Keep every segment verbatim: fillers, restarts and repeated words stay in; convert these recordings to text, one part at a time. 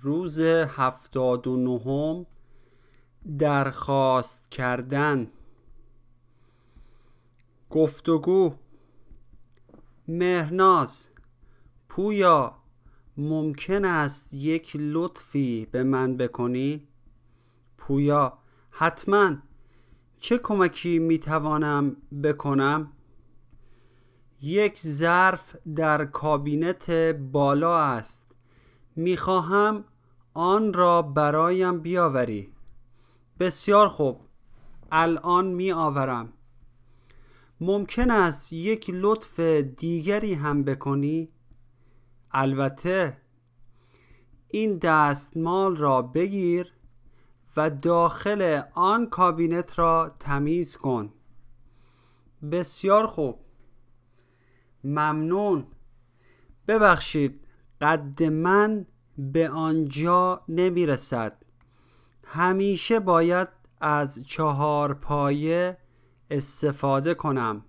روز هفتاد و نهم. درخواست کردن. گفتگو. مهرناز، پویا ممکن است یک لطفی به من بکنی؟ پویا: حتما. چه کمکی میتوانم بکنم؟ یک ظرف در کابینت بالا است. میخواهم آن را برایم بیاوری. بسیار خوب، الان می آورم. ممکن است یک لطف دیگری هم بکنی؟ البته. این دستمال را بگیر و داخل آن کابینت را تمیز کن. بسیار خوب، ممنون. ببخشید، قد من به آنجا نمی رسد. همیشه باید از چهار پایه استفاده کنم.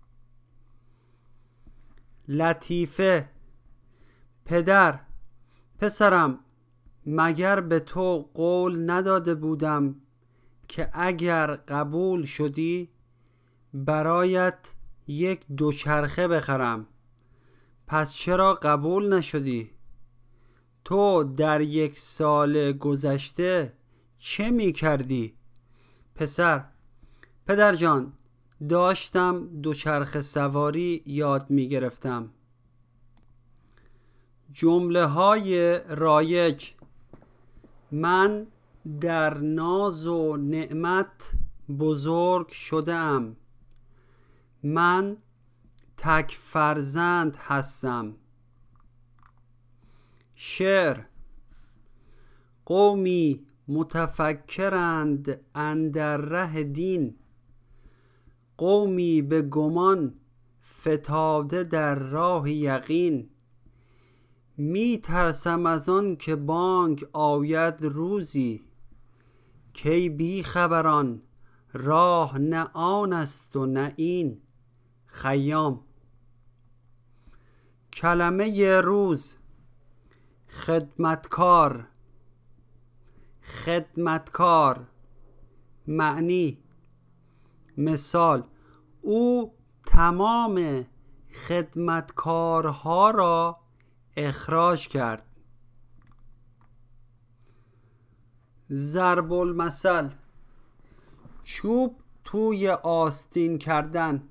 لطیفه. پدر، پسرم، مگر به تو قول نداده بودم که اگر قبول شدی برایت یک دوچرخه بخرم؟ پس چرا قبول نشدی؟ تو در یک سال گذشته چه می کردی؟ پسر: پدر جان، داشتم دوچرخه سواری یاد می گرفتم. جمله های رایج. من در ناز و نعمت بزرگ شده ام. من تک فرزند هستم. شعر. قومی متفکرند اندر ره دین، قومی به گمان فتاده در راه یقین. می ترسم از آن که بانگ آید روزی، کی بی خبران راه نه آن است و نه این. خیام. کلمه روز. خدمتکار. خدمتکار. معنی: مثال: او تمام خدمتکارها را اخراج کرد. ضرب المثل. چوب توی آستین کردن.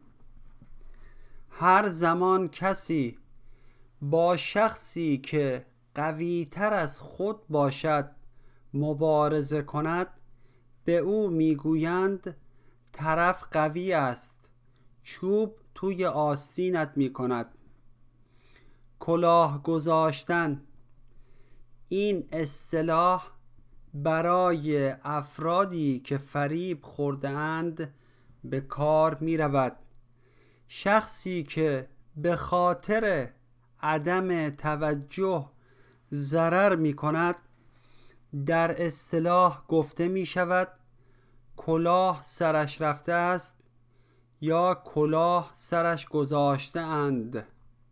هر زمان کسی با شخصی که قوی تر از خود باشد مبارزه کند، به او میگویند طرف قوی است، چوب توی آستینت میکند. کلاه گذاشتن. این اصطلاح برای افرادی که فریب خورده اند به کار می رود. شخصی که به خاطر عدم توجه ضرر می کند در اصطلاح گفته می شود کلاه سرش رفته است یا کلاه سرش گذاشته اند.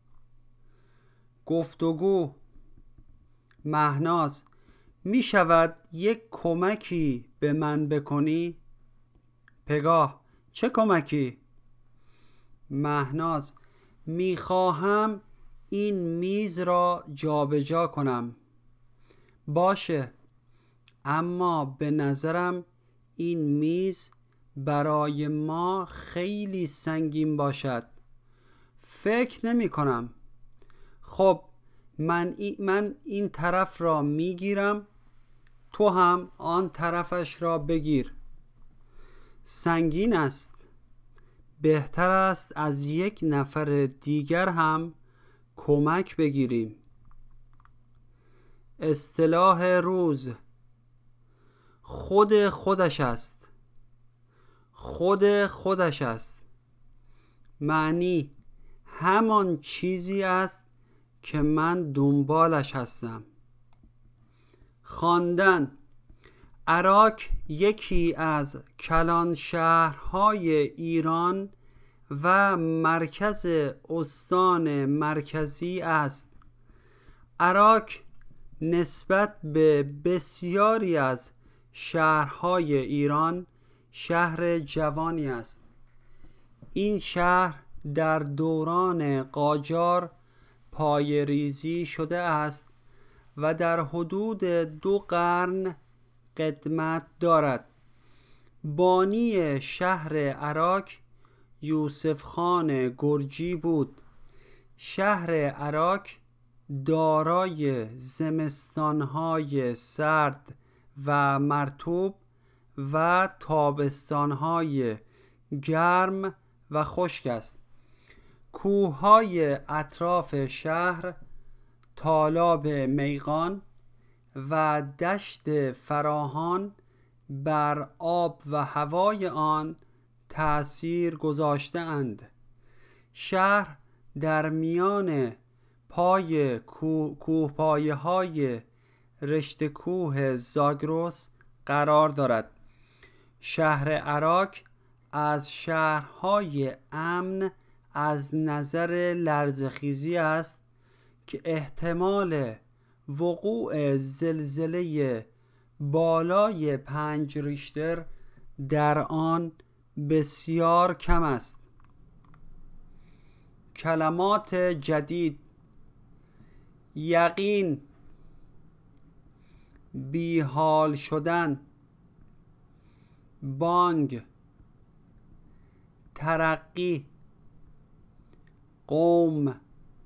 گفتگو. مهناز: می شود یک کمکی به من بکنی؟ پگاه: چه کمکی؟ مهناز: می خواهم این میز را جابجا کنم. باشه، اما به نظرم این میز برای ما خیلی سنگین باشد. فکر نمی کنم. خب من, ای من این طرف را می گیرم، تو هم آن طرفش را بگیر. سنگین است. بهتر است از یک نفر دیگر هم کمک بگیریم. اصطلاح روز. خود خودش است. خود خودش است. معنی: همان چیزی است که من دنبالش هستم. خواندن. عراق یکی از کلان شهرهای ایران و مرکز استان مرکزی است. عراق نسبت به بسیاری از شهرهای ایران شهر جوانی است. این شهر در دوران قاجار پایه‌ریزی شده است و در حدود دو قرن قدمت دارد. بانی شهر عراک یوسف خان گرجی بود. شهر عراک دارای زمستانهای سرد و مرطوب و تابستانهای گرم و خشک است. کوههای اطراف شهر، تالاب میغان و دشت فراهان بر آب و هوای آن تأثیر گذاشته اند. شهر در میان پای کوه پایه های رشته کوه زاگرس قرار دارد. شهر عراک از شهرهای امن از نظر لرزه‌خیزی است که احتمال وقوع زلزله بالای پنج ریشتر در آن بسیار کم است. کلمات جدید: یقین، بیحال شدن، بانگ، ترقی، قوم،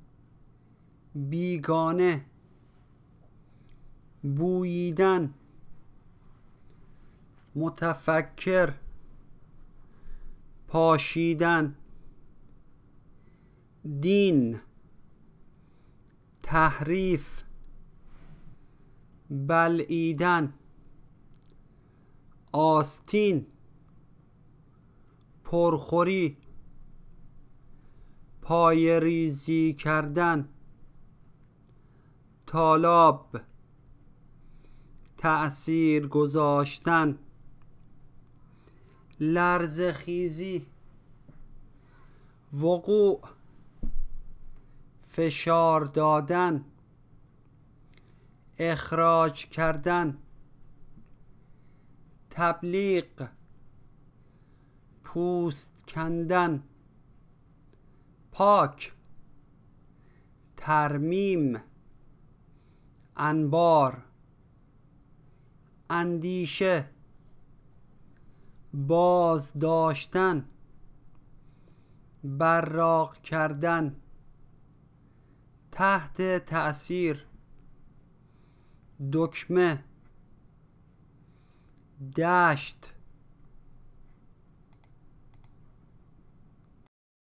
بیگانه، بوییدن، متفکر، پاشیدن، دین، تحریف، بلعیدن، آستین، پرخوری، پایه‌ریزی کردن، تالاب، تأثیر گذاشتن، لرزه‌خیزی، وقوع، فشار دادن، اخراج کردن، تبلیغ، پوست کندن، پاک، ترمیم، انبار، اندیشه، باز داشتن، براق کردن، تحت تأثیر، دکمه، دشت،